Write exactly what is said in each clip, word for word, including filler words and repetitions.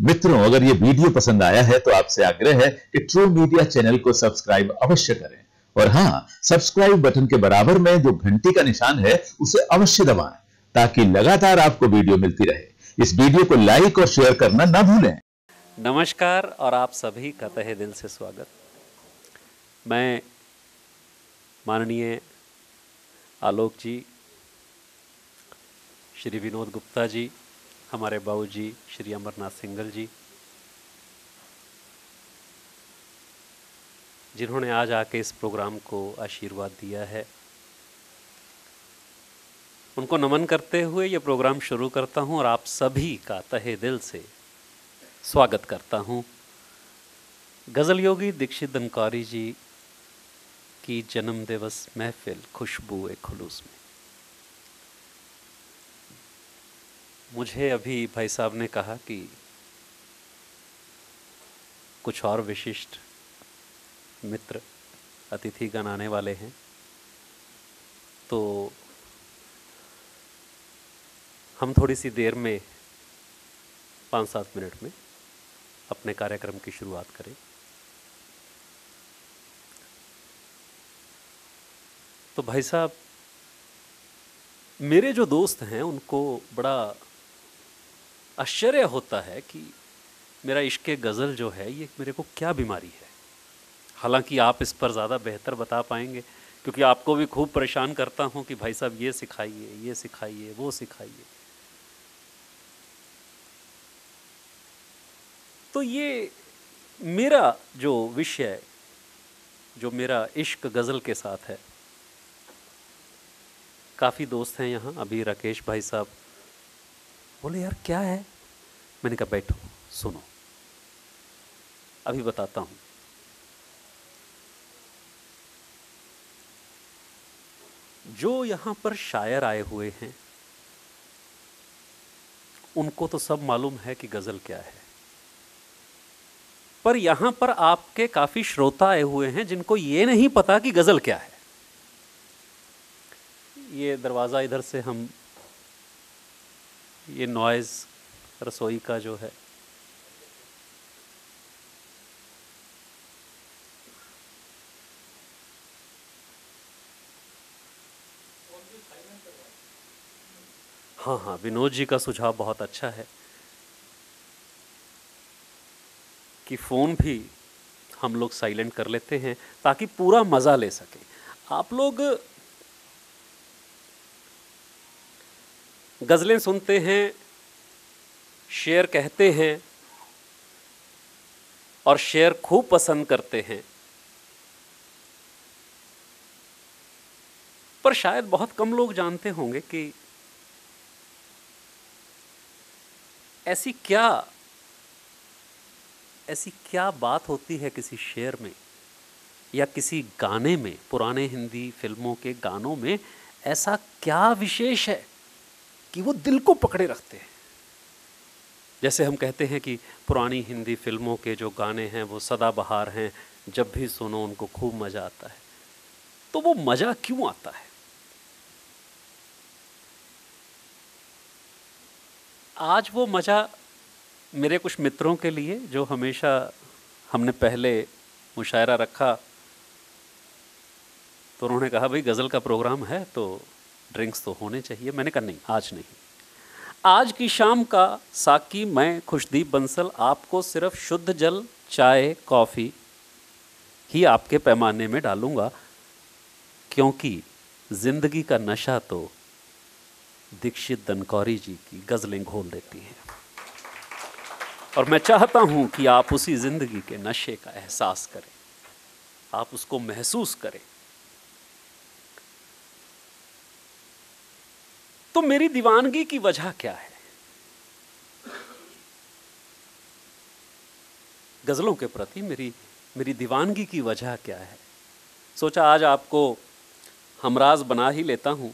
मित्रों, अगर ये वीडियो पसंद आया है तो आपसे आग्रह है कि ट्रू मीडिया चैनल को सब्सक्राइब अवश्य करें और हाँ, सब्सक्राइब बटन के बराबर में जो घंटी का निशान है उसे अवश्य दबाएं ताकि लगातार आपको वीडियो मिलती रहे। इस वीडियो को लाइक और शेयर करना ना भूलें। नमस्कार और आप सभी का तहे दिल से स्वागत। मैं माननीय आलोक जी, श्री विनोद गुप्ता जी, हमारे बाबू जी श्री अमरनाथ सिंघल जी, जिन्होंने आज आके इस प्रोग्राम को आशीर्वाद दिया है, उनको नमन करते हुए ये प्रोग्राम शुरू करता हूं और आप सभी का तहे दिल से स्वागत करता हूं गज़ल योगी दीक्षित दनकौरी जी की जन्म दिवस महफिल खुशबू ए खुलूस में। मुझे अभी भाई साहब ने कहा कि कुछ और विशिष्ट मित्र अतिथिगण आने वाले हैं, तो हम थोड़ी सी देर में पाँच सात मिनट में अपने कार्यक्रम की शुरुआत करें। तो भाई साहब, मेरे जो दोस्त हैं उनको बड़ा आश्चर्य होता है कि मेरा इश्क़े गज़ल जो है ये मेरे को क्या बीमारी है। हालांकि आप इस पर ज़्यादा बेहतर बता पाएंगे, क्योंकि आपको भी खूब परेशान करता हूं कि भाई साहब ये सिखाइए, ये सिखाइए, वो सिखाइए। तो ये मेरा जो विषय, जो मेरा इश्क गज़ल के साथ है, काफ़ी दोस्त हैं यहाँ। अभी राकेश भाई साहब बोले यार क्या है, मैंने कहा बैठो सुनो, अभी बताता हूँ। जो यहाँ पर शायर आए हुए हैं उनको तो सब मालूम है कि गज़ल क्या है, पर यहाँ पर आपके काफ़ी श्रोता आए हुए हैं जिनको ये नहीं पता कि गज़ल क्या है। ये दरवाज़ा इधर से हम, ये नॉइज़ रसोई का जो है, हाँ हाँ विनोद जी का सुझाव बहुत अच्छा है कि फ़ोन भी हम लोग साइलेंट कर लेते हैं ताकि पूरा मज़ा ले सकें। आप लोग गज़लें सुनते हैं, शेर कहते हैं और शेर खूब पसंद करते हैं, पर शायद बहुत कम लोग जानते होंगे कि ऐसी क्या ऐसी क्या बात होती है किसी शेर में या किसी गाने में, पुराने हिंदी फिल्मों के गानों में ऐसा क्या विशेष है कि वो दिल को पकड़े रखते हैं। जैसे हम कहते हैं कि पुरानी हिंदी फिल्मों के जो गाने हैं वो सदाबहार हैं, जब भी सुनो उनको खूब मज़ा आता है। तो वो मज़ा क्यों आता है? आज वो मज़ा मेरे कुछ मित्रों के लिए, जो हमेशा हमने पहले मुशायरा रखा तो उन्होंने कहा भाई गज़ल का प्रोग्राम है तो ड्रिंक्स तो होने चाहिए। मैंने कहा नहीं, आज नहीं। आज की शाम का साकी मैं खुशदीप बंसल आपको सिर्फ शुद्ध जल, चाय, कॉफ़ी ही आपके पैमाने में डालूंगा, क्योंकि ज़िंदगी का नशा तो दीक्षित दनकौरी जी की गज़लें घोल देती हैं और मैं चाहता हूं कि आप उसी ज़िंदगी के नशे का एहसास करें, आप उसको महसूस करें। तो मेरी दीवानगी की वजह क्या है? गज़लों के प्रति मेरी मेरी दीवानगी की वजह क्या है? सोचा आज आपको हमराज बना ही लेता हूं।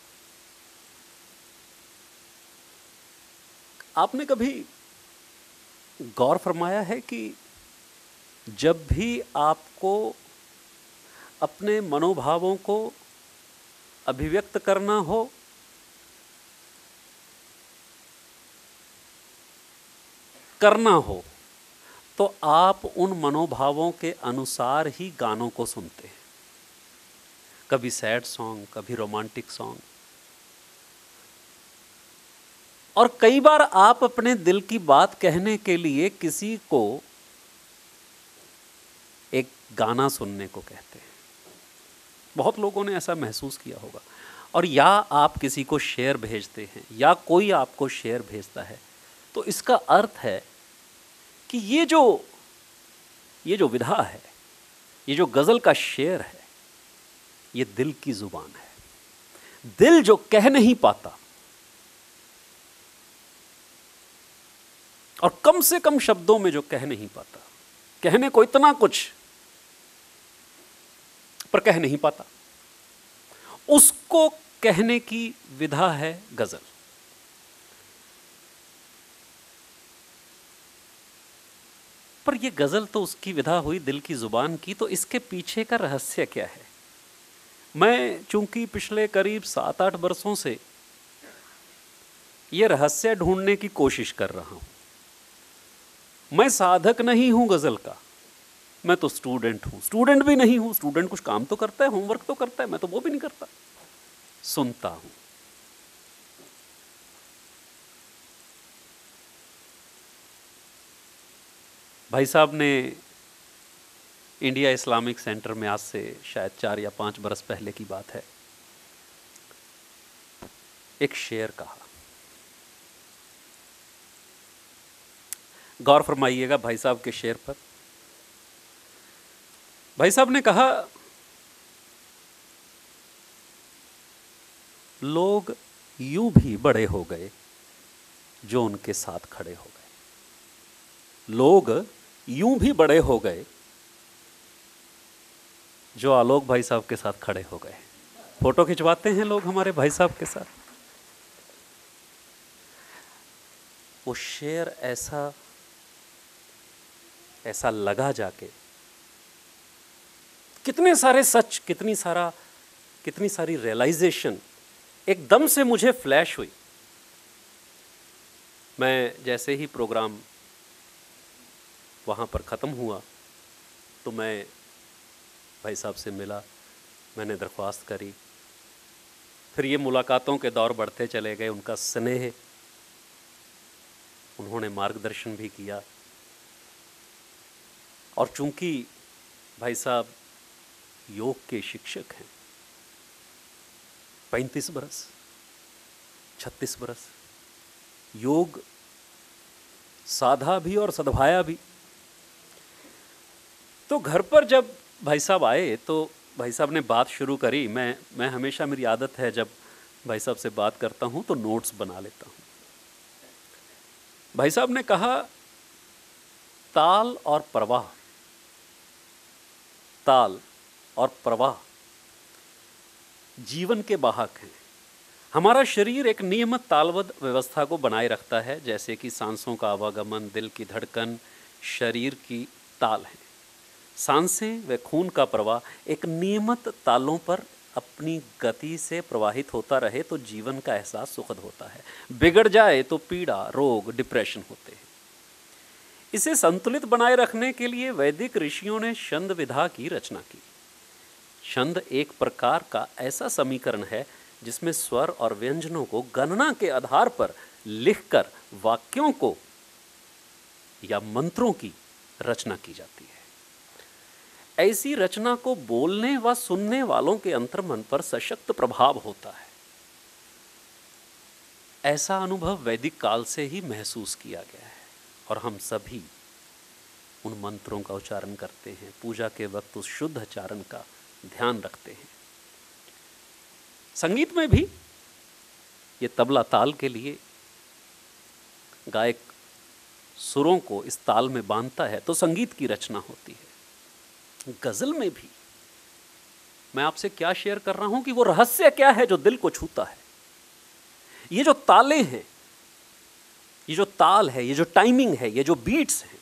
आपने कभी गौर फरमाया है कि जब भी आपको अपने मनोभावों को अभिव्यक्त करना हो, करना हो तो आप उन मनोभावों के अनुसार ही गानों को सुनते हैं। कभी सैड सॉन्ग, कभी रोमांटिक सॉन्ग, और कई बार आप अपने दिल की बात कहने के लिए किसी को एक गाना सुनने को कहते हैं। बहुत लोगों ने ऐसा महसूस किया होगा। और या आप किसी को शेर भेजते हैं या कोई आपको शेर भेजता है, तो इसका अर्थ है कि ये जो ये जो विधा है, ये जो गजल का शेर है, ये दिल की जुबान है। दिल जो कह नहीं पाता और कम से कम शब्दों में जो कह नहीं पाता, कहने को इतना कुछ पर कह नहीं पाता, उसको कहने की विधा है गजल। पर यह गजल तो उसकी विधा हुई दिल की जुबान की, तो इसके पीछे का रहस्य क्या है? मैं चूंकि पिछले करीब सात आठ वर्षों से यह रहस्य ढूंढने की कोशिश कर रहा हूं। मैं साधक नहीं हूं गजल का, मैं तो स्टूडेंट हूं। स्टूडेंट भी नहीं हूं, स्टूडेंट कुछ काम तो करता है, होमवर्क तो करता है, मैं तो वो भी नहीं करता, सुनता हूं। भाई साहब ने इंडिया इस्लामिक सेंटर में, आज से शायद चार या पांच बरस पहले की बात है, एक शेर कहा। गौर फरमाइएगा भाई साहब के शेर पर। भाई साहब ने कहा, लोग यूं भी बड़े हो गए जो उनके साथ खड़े हो गए। लोग यूं भी बड़े हो गए जो आलोक भाई साहब के साथ खड़े हो गए। फोटो खिंचवाते हैं लोग हमारे भाई साहब के साथ। वो शेर ऐसा ऐसा लगा जाके, कितने सारे सच, कितनी सारा कितनी सारी रियलाइजेशन एकदम से मुझे फ्लैश हुई। मैं जैसे ही प्रोग्राम वहाँ पर ख़त्म हुआ तो मैं भाई साहब से मिला, मैंने दरख्वास्त करी। फिर ये मुलाकातों के दौर बढ़ते चले गए, उनका स्नेह, उन्होंने मार्गदर्शन भी किया। और चूंकि भाई साहब योग के शिक्षक हैं, पैंतीस बरस, छत्तीस बरस योग साधा भी और सद्भाया भी। तो घर पर जब भाई साहब आए तो भाई साहब ने बात शुरू करी। मैं मैं हमेशा, मेरी आदत है जब भाई साहब से बात करता हूं तो नोट्स बना लेता हूं। भाई साहब ने कहा, ताल और प्रवाह, ताल और प्रवाह जीवन के वाहक हैं। हमारा शरीर एक नियमित तालबद्ध व्यवस्था को बनाए रखता है, जैसे कि सांसों का आवागमन, दिल की धड़कन शरीर की ताल है। सांसें व खून का प्रवाह एक नियमित तालों पर अपनी गति से प्रवाहित होता रहे तो जीवन का एहसास सुखद होता है। बिगड़ जाए तो पीड़ा, रोग, डिप्रेशन होते हैं। इसे संतुलित बनाए रखने के लिए वैदिक ऋषियों ने छंद विधा की रचना की। छंद एक प्रकार का ऐसा समीकरण है जिसमें स्वर और व्यंजनों को गणना के आधार पर लिखकर वाक्यों को या मंत्रों की रचना की जाती है। ऐसी रचना को बोलने व सुनने वालों के अंतर्मन पर सशक्त प्रभाव होता है। ऐसा अनुभव वैदिक काल से ही महसूस किया गया है और हम सभी उन मंत्रों का उच्चारण करते हैं। पूजा के वक्त उस शुद्ध उच्चारण का ध्यान रखते हैं। संगीत में भी ये तबला ताल के लिए गायक सुरों को इस ताल में बांधता है तो संगीत की रचना होती है। गजल में भी मैं आपसे क्या शेयर कर रहा हूं कि वो रहस्य क्या है जो दिल को छूता है। ये जो ताले हैं, ये जो ताल है, ये जो टाइमिंग है, ये जो बीट्स हैं,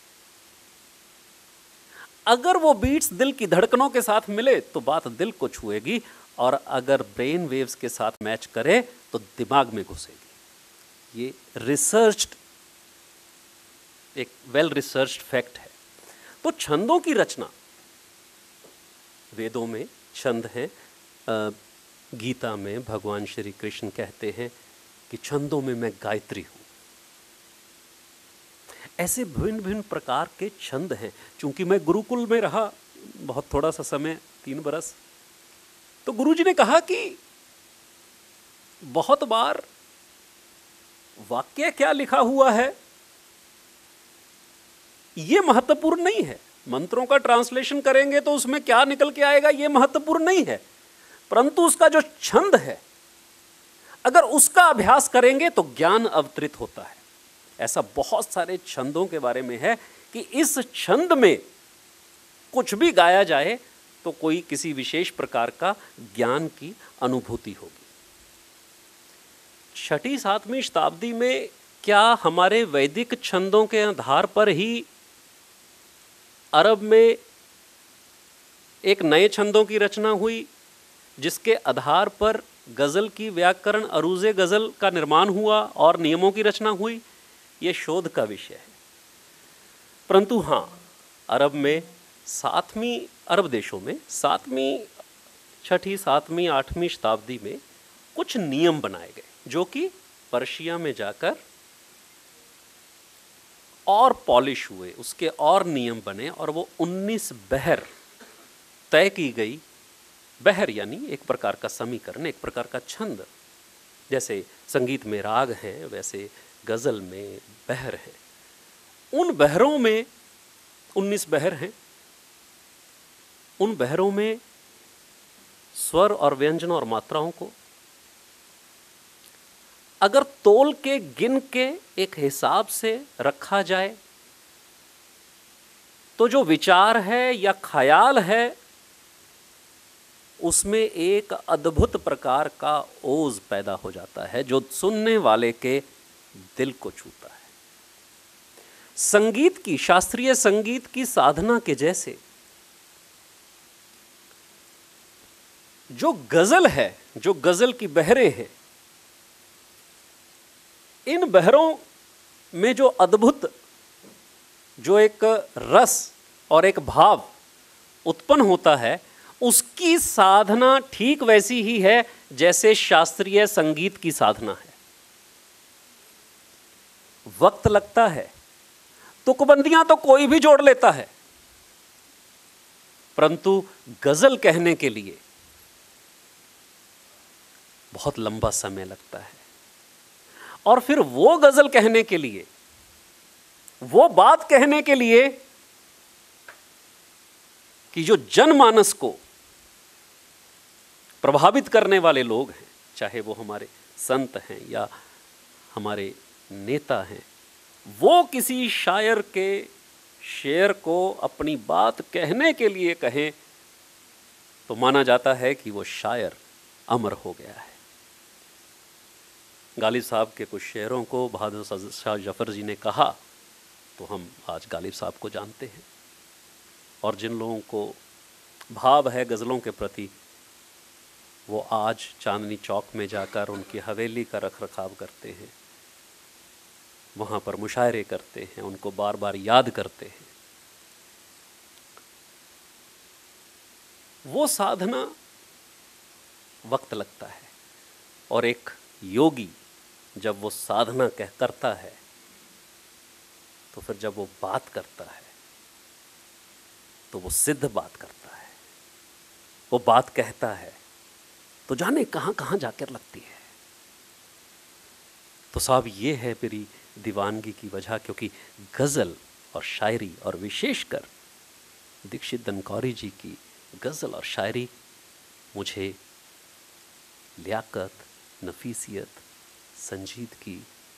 अगर वो बीट्स दिल की धड़कनों के साथ मिले तो बात दिल को छुएगी, और अगर ब्रेन वेव्स के साथ मैच करे तो दिमाग में घुसेगी। ये रिसर्च्ड एक वेल रिसर्च्ड फैक्ट है। तो छंदों की रचना, वेदों में छंद हैं, गीता में भगवान श्री कृष्ण कहते हैं कि छंदों में मैं गायत्री हूँ। ऐसे भिन्न भिन्न प्रकार के छंद हैं। चूंकि मैं गुरुकुल में रहा बहुत थोड़ा सा समय, तीन बरस, तो गुरुजी ने कहा कि बहुत बार वाक्य क्या लिखा हुआ है ये महत्वपूर्ण नहीं है। मंत्रों का ट्रांसलेशन करेंगे तो उसमें क्या निकल के आएगा ये महत्वपूर्ण नहीं है, परंतु उसका जो छंद है अगर उसका अभ्यास करेंगे तो ज्ञान अवतरित होता है। ऐसा बहुत सारे छंदों के बारे में है कि इस छंद में कुछ भी गाया जाए तो कोई किसी विशेष प्रकार का ज्ञान की अनुभूति होगी। छठी सातवीं शताब्दी में क्या हमारे वैदिक छंदों के आधार पर ही अरब में एक नए छंदों की रचना हुई, जिसके आधार पर गज़ल की व्याकरण अरूज़े गज़ल का निर्माण हुआ और नियमों की रचना हुई? ये शोध का विषय है। परंतु हाँ, अरब में सातवीं अरब देशों में सातवीं छठी सातवीं आठवीं शताब्दी में कुछ नियम बनाए गए जो कि पर्शिया में जाकर और पॉलिश हुए, उसके और नियम बने और वो उन्नीस बहर तय की गई। बहर यानी एक प्रकार का समीकरण, एक प्रकार का छंद। जैसे संगीत में राग हैं वैसे गज़ल में बहर हैं। उन बहरों में उन्नीस बहर हैं। उन बहरों में स्वर और व्यंजन और मात्राओं को अगर तोल के गिन के एक हिसाब से रखा जाए तो जो विचार है या ख्याल है उसमें एक अद्भुत प्रकार का ओज पैदा हो जाता है जो सुनने वाले के दिल को छूता है। संगीत की, शास्त्रीय संगीत की साधना के जैसे जो गजल है, जो गजल की बहरें हैं, इन बहरों में जो अद्भुत, जो एक रस और एक भाव उत्पन्न होता है उसकी साधना ठीक वैसी ही है जैसे शास्त्रीय संगीत की साधना है। वक्त लगता है, तुकबंदियां तो कोई भी जोड़ लेता है, परंतु गजल कहने के लिए बहुत लंबा समय लगता है। और फिर वो गजल कहने के लिए, वो बात कहने के लिए कि जो जनमानस को प्रभावित करने वाले लोग हैं, चाहे वो हमारे संत हैं या हमारे नेता हैं, वो किसी शायर के शेर को अपनी बात कहने के लिए कहें तो माना जाता है कि वो शायर अमर हो गया है। गालिब साहब के कुछ शेरों को बहादुर शाह जफर जी ने कहा तो हम आज गालिब साहब को जानते हैं। और जिन लोगों को भाव है गज़लों के प्रति वो आज चांदनी चौक में जाकर उनकी हवेली का रख रखाव करते हैं, वहाँ पर मुशायरे करते हैं, उनको बार बार याद करते हैं। वो साधना वक्त लगता है और एक योगी जब वो साधना कह करता है तो फिर जब वो बात करता है तो वो सिद्ध बात करता है। वो बात कहता है तो जाने कहाँ कहाँ जाकर लगती है। तो साहब ये है मेरी दीवानगी की वजह, क्योंकि गज़ल और शायरी और विशेषकर दीक्षित धनकौरी जी की गज़ल और शायरी मुझे लियाकत, नफीसियत, संजीदगी,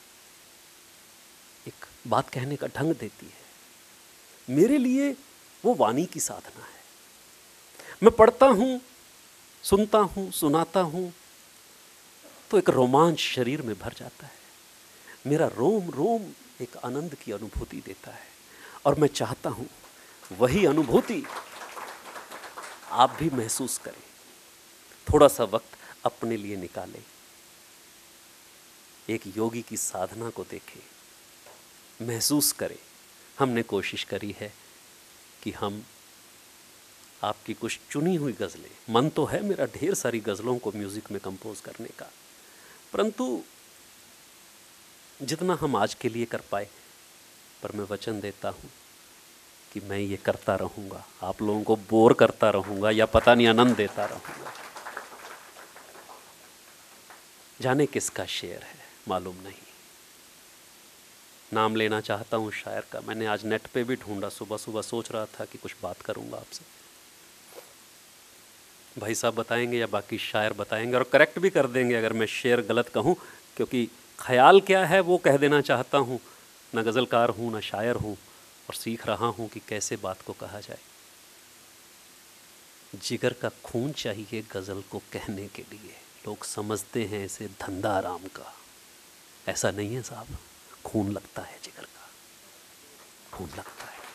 एक बात कहने का ढंग देती है। मेरे लिए वो वाणी की साधना है। मैं पढ़ता हूँ, सुनता हूँ, सुनाता हूँ तो एक रोमांच शरीर में भर जाता है। मेरा रोम रोम एक आनंद की अनुभूति देता है और मैं चाहता हूँ वही अनुभूति आप भी महसूस करें। थोड़ा सा वक्त अपने लिए निकालें, एक योगी की साधना को देखें, महसूस करें हमने कोशिश करी है कि हम आपकी कुछ चुनी हुई गज़लें, मन तो है मेरा ढेर सारी गज़लों को म्यूज़िक में कंपोज करने का, परंतु जितना हम आज के लिए कर पाए, पर मैं वचन देता हूँ कि मैं ये करता रहूँगा, आप लोगों को बोर करता रहूँगा या पता नहीं आनंद देता रहूँगा। जाने किसका शेर है मालूम नहीं, नाम लेना चाहता हूँ शायर का। मैंने आज नेट पे भी ढूंढा, सुबह सुबह सोच रहा था कि कुछ बात करूँगा आपसे। भाई साहब बताएंगे या बाकी शायर बताएंगे और करेक्ट भी कर देंगे अगर मैं शेर गलत कहूँ, क्योंकि ख्याल क्या है वो कह देना चाहता हूँ। ना गज़लकार हूँ ना शायर हूँ, और सीख रहा हूँ कि कैसे बात को कहा जाए। जिगर का खून चाहिए गज़ल को कहने के लिए, लोग समझते हैं इसे धंधा आराम का। ऐसा नहीं है साहब, खून लगता है जिगर का, खून लगता है।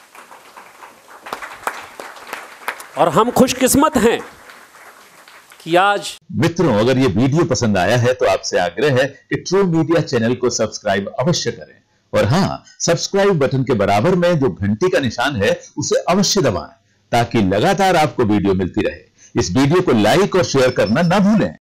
और हम खुशकिस्मत हैं कि आज मित्रों, अगर ये वीडियो पसंद आया है तो आपसे आग्रह है कि ट्रू मीडिया चैनल को सब्सक्राइब अवश्य करें, और हाँ, सब्सक्राइब बटन के बराबर में जो घंटी का निशान है उसे अवश्य दबाएं, ताकि लगातार आपको वीडियो मिलती रहे। इस वीडियो को लाइक और शेयर करना ना भूलें।